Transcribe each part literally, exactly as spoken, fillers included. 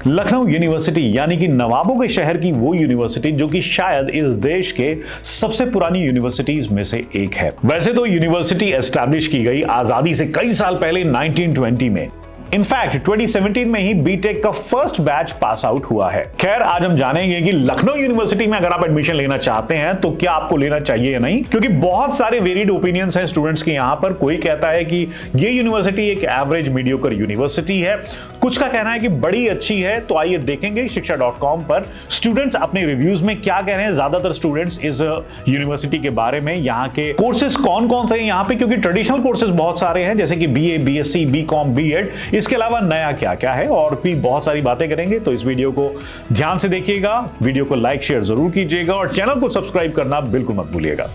Lucknow university यानी कि नवाबों के शहर की वो यूनिवर्सिटी जो कि शायद इस देश के सबसे पुरानी यूनिवर्सिटीज में से एक है। वैसे तो यूनिवर्सिटी एस्टैब्लिश की गई आजादी से कई साल पहले नाइनटीन ट्वेंटी में। इनफैक्ट ट्वेंटी सेवनटीन में ही बीटेक का फर्स्ट बैच पास आउट हुआ है। खैर, आज हम जानेंगे कि लखनऊ यूनिवर्सिटी में अगर आप एडमिशन लेना चाहते हैं तो क्या आपको लेना चाहिए या नहीं, क्योंकि बहुत सारे वेरिड ओपिनियंस हैं स्टूडेंट्स के यहाँ पर। कोई कहता है कि ये यूनिवर्सिटी एक एवरेज मीडियोकर यूनिवर्सिटी है, कुछ का कहना है कि बड़ी अच्छी है। तो आइए देखेंगे शिक्षा डॉट कॉम पर स्टूडेंट्स अपने रिव्यूज में क्या कह रहे हैं ज्यादातर स्टूडेंट्स इस यूनिवर्सिटी के बारे में। यहाँ के कोर्सेज कौन कौन से हैं यहाँ पे, क्योंकि ट्रेडिशनल कोर्सेज बहुत सारे हैं जैसे कि B A, B S C, B Com, B Ed. इसके अलावा नया क्या क्या है और भी बहुत सारी बातें करेंगे। तो इस वीडियो को ध्यान से देखिएगा, वीडियो को लाइक शेयर जरूर कीजिएगा और चैनल को सब्सक्राइब करना बिल्कुल मत भूलिएगा।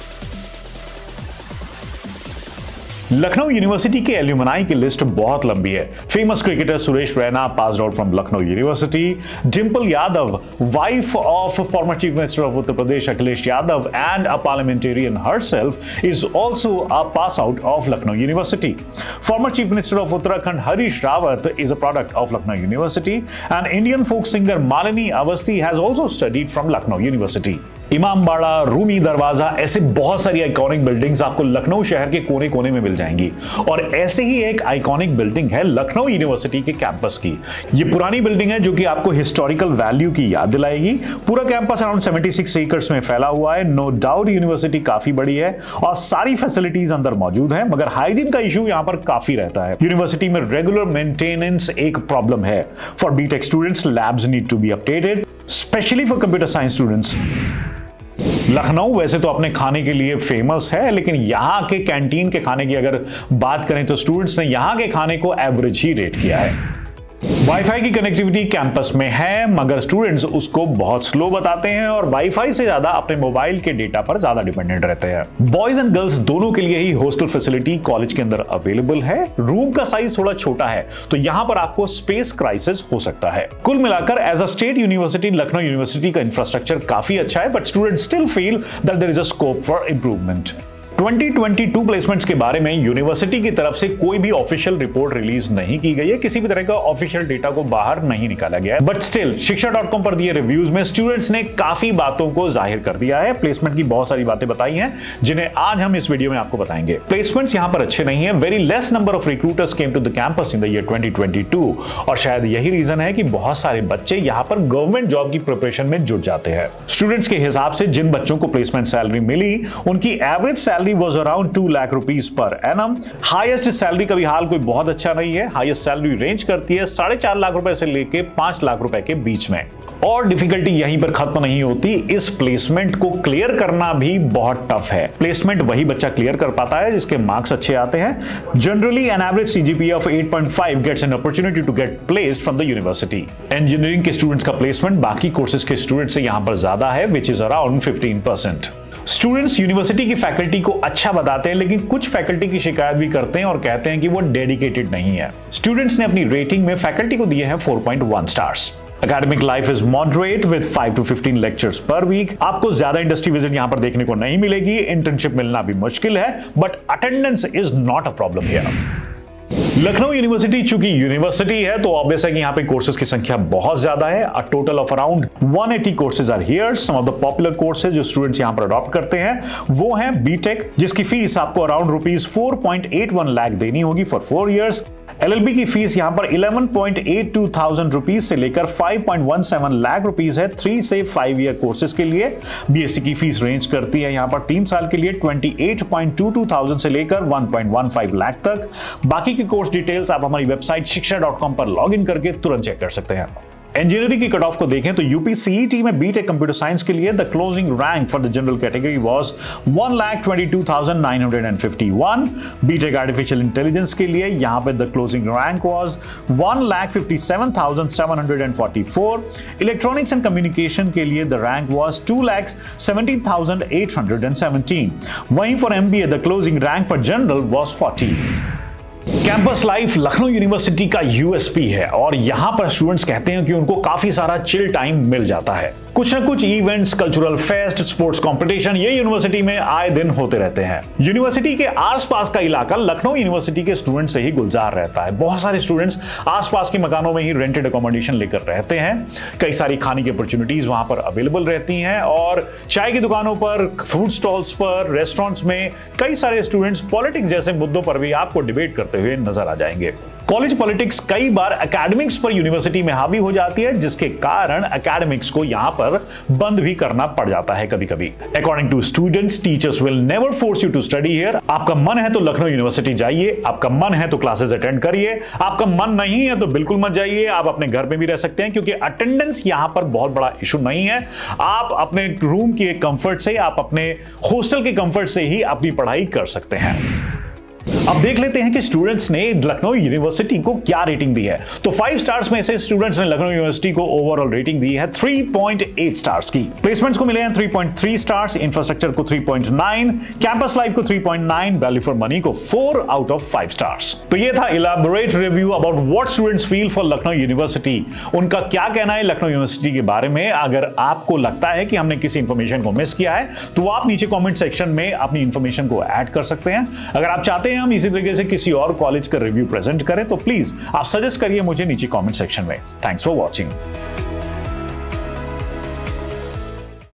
लखनऊ यूनिवर्सिटी के एल्यूमनाई की लिस्ट बहुत लंबी है। Famous cricketer Suresh Raina passed out from Lucknow University. Dimple Yadav, wife of former chief minister of Uttar Pradesh Akhilesh Yadav and a parliamentarian herself, is also a pass out of Lucknow University. Former Chief Minister of Uttarakhand Harish Rawat is a product of Lucknow University, and Indian folk singer Malini Awasthi has also studied from Lucknow University. Imambara, Rumi Darwaza, ऐसे बहुत सारी iconic buildings आपको लखनऊ शहर के कोने कोने में मिल जाएंगी। और ऐसे ही एक आइकॉनिक बिल्डिंग है लखनऊ यूनिवर्सिटी के कैंपस की। ये पुरानी बिल्डिंग है जो कि आपको हिस्टोरिकल वैल्यू की याद दिलाएगी। पूरा कैंपस अराउंड छिहत्तर एकर्स में फैला हुआ है। नो डाउट यूनिवर्सिटी काफी बड़ी है और सारी फैसिलिटीज अंदर मौजूद है, मगर हाइजीन का इशू यहाँ पर काफी रहता है। यूनिवर्सिटी में रेगुलर मेंटेनेंस एक प्रॉब्लम है। For B Tech students, labs need to be updated, specially for computer science students. Lucknow वैसे तो अपने खाने के लिए फेमस है, लेकिन यहाँ के कैंटीन के खाने की अगर बात करें तो स्टूडेंट्स ने यहाँ के खाने को एवरेज ही रेट किया है। वाईफाई की कनेक्टिविटी कैंपस में है, मगर स्टूडेंट्स उसको बहुत स्लो बताते हैं और वाईफाई से ज्यादा अपने मोबाइल के डेटा पर ज्यादा डिपेंडेंट रहते हैं। बॉयज एंड गर्ल्स दोनों के लिए ही हॉस्टल फैसिलिटी कॉलेज के अंदर अवेलेबल है। रूम का साइज थोड़ा छोटा है तो यहां पर आपको स्पेस क्राइसिस हो सकता है। कुल मिलाकर as a state university Lucknow University का इंफ्रास्ट्रक्चर काफी अच्छा है, but students still feel that there is a scope for improvement. Twenty twenty two placements के बारे में यूनिवर्सिटी की तरफ से कोई भी ऑफिशियल रिपोर्ट रिलीज नहीं की गई है, किसी भी तरह का ऑफिशियल डेटा को बाहर नहीं निकाला गया है। But still Shiksha dot com पर दिए रिव्यूज में स्टूडेंट्स ने काफी बातों को जाहिर कर दिया है। प्लेसमेंट की बहुत सारी बातें बताई हैं जिन्हें आज हम इस वीडियो में आपको बताएंगे। प्लेसमेंट्स यहां पर अच्छे नहीं है। Very less number of recruiters came to the campus in the year twenty twenty two, और शायद यही रीजन है कि बहुत सारे बच्चे यहां पर गवर्नमेंट जॉब की प्रिपरेशन में जुट जाते हैं। स्टूडेंट्स के हिसाब से जिन बच्चों को प्लेसमेंट सैलरी मिली उनकी average salary was around two lakh rupees per annum. Highest salary का भी हाल कोई बहुत अच्छा नहीं है। हाईएस्ट सैलरी रेंज करती है साढ़े चार लाख रुपए से लेके पांच लाख रुपए के बीच में। और डिफिकल्टी यहीं पर खत्म नहीं होती, इस प्लेसमेंट को क्लियर करना भी बहुत टफ है। प्लेसमेंट वही बच्चा क्लियर कर पाता है जिसके मार्क्स अच्छे आते हैं। Generally an average CGPA of eight point five gets an opportunity to get placed from the university. Engineering के स्टूडेंट्स का प्लेसमेंट बाकी कोर्सेज के स्टूडेंट से यहां पर ज्यादा है, which is around fifteen percent. Students university की फैकल्टी को अच्छा बताते हैं, लेकिन कुछ फैकल्टी की शिकायत भी करते हैं और कहते हैं कि वो डेडिकेटेड नहीं है। स्टूडेंट्स ने अपनी रेटिंग में फैकल्टी को दिए हैं four point one stars. Academic life is moderate with five to fifteen lectures per week. आपको ज्यादा इंडस्ट्री विजिट यहां पर देखने को नहीं मिलेगी। इंटर्नशिप मिलना भी मुश्किल है, but attendance is not a problem here. Lucknow University चूंकि यूनिवर्सिटी है तो ऑब्वियस है कि यहाँ पे कोर्सेज की संख्या बहुत ज्यादा है। A total of around one eighty courses are here. Some of the popular courses जो स्टूडेंट्स यहाँ पर अडॉप्ट करते हैं वो हैं बीटेक, जिसकी फीस आपको around rupees four point eight one lakh देनी होगी फॉर फोर इयर्स। एलएलबी की फीस यहां पर eleven point eight two thousand rupees से लेकर five point one seven lakh rupees है थ्री से फाइव ईयर कोर्सेज के लिए। बीएससी की फीस रेंज करती है यहां पर तीन साल के लिए twenty eight point two two thousand से लेकर one point one five lakh तक। बाकी की कोर्स डिटेल्स आप हमारी वेबसाइट शिक्षा डॉट कॉम पर लॉग इन करके तुरंत चेक कर सकते हैं। इंजीनियरिंग की कट ऑफ को देखें तो यूपी सीईटी में बीटेक कंप्यूटर साइंस के लिए the closing rank for the general category was one lakh twenty two thousand nine hundred fifty one. B Tech artificial intelligence के लिए यहां पे the closing rank was one lakh fifty seven thousand seven hundred forty four. Electronics and communication के लिए the rank was two lakh seventeen thousand eight hundred seventeen. वहीं for MBA the closing rank for general was forty. Campus life Lucknow University का USP है और यहां पर students कहते हैं कि उनको काफी सारा चिल टाइम मिल जाता है। कुछ ना कुछ events, cultural fest, sports competition ये यूनिवर्सिटी में आए दिन होते रहते हैं। यूनिवर्सिटी के आसपास का इलाका लखनऊ यूनिवर्सिटी के स्टूडेंट से ही गुलजार रहता है। बहुत सारे स्टूडेंट्स आसपास के मकानों में ही रेंटेड अकोमोडेशन लेकर रहते हैं। कई सारी खाने की अपॉर्चुनिटीज वहां पर अवेलेबल रहती हैं और चाय की दुकानों पर, फूड स्टॉल्स पर, रेस्टोरेंट्स में कई सारे स्टूडेंट्स पॉलिटिक्स जैसे मुद्दों पर भी आपको डिबेट करते हुए नजर आ जाएंगे। कॉलेज पॉलिटिक्स कई बार एकेडमिक्स पर यूनिवर्सिटी में हावी हो जाती है, जिसके कारण एकेडमिक्स को यहां पर बंद भी करना पड़ जाता है कभी कभी। According to students, teachers will never force you to study here. आपका मन है तो लखनऊ यूनिवर्सिटी जाइए, आपका मन है तो क्लासेस अटेंड करिए, आपका मन नहीं है तो बिल्कुल मत जाइए। आप अपने घर में भी रह सकते हैं क्योंकि अटेंडेंस यहां पर बहुत बड़ा इशू नहीं है। आप अपने रूम के कंफर्ट से, आप अपने हॉस्टल के कंफर्ट से ही अपनी पढ़ाई कर सकते हैं। अब देख लेते हैं कि स्टूडेंट्स ने लखनऊ यूनिवर्सिटी को क्या रेटिंग दी है। तो फाइव स्टार्स में से स्टूडेंट्स ने लखनऊ यूनिवर्सिटी को ओवरऑल रेटिंग दी है थ्री पॉइंट एट स्टार्स की। प्लेसमेंट्स को मिले हैं three point three stars, infrastructure को three point nine, campus life को three point nine, value for money को four out of five stars. तो ये था elaborate review about what students feel for Lucknow University. उनका क्या कहना है लखनऊ यूनिवर्सिटी के बारे में। अगर आपको लगता है कि हमने किसी इंफॉर्मेशन को मिस किया है तो आप नीचे कॉमेंट सेक्शन में अपनी इंफॉर्मेशन को ऐड कर सकते हैं। अगर आप चाहते हैं हम इसी तरीके से किसी और कॉलेज का रिव्यू प्रेजेंट करें तो प्लीज आप सजेस्ट करिए मुझे नीचे कमेंट सेक्शन में। Thanks for watching.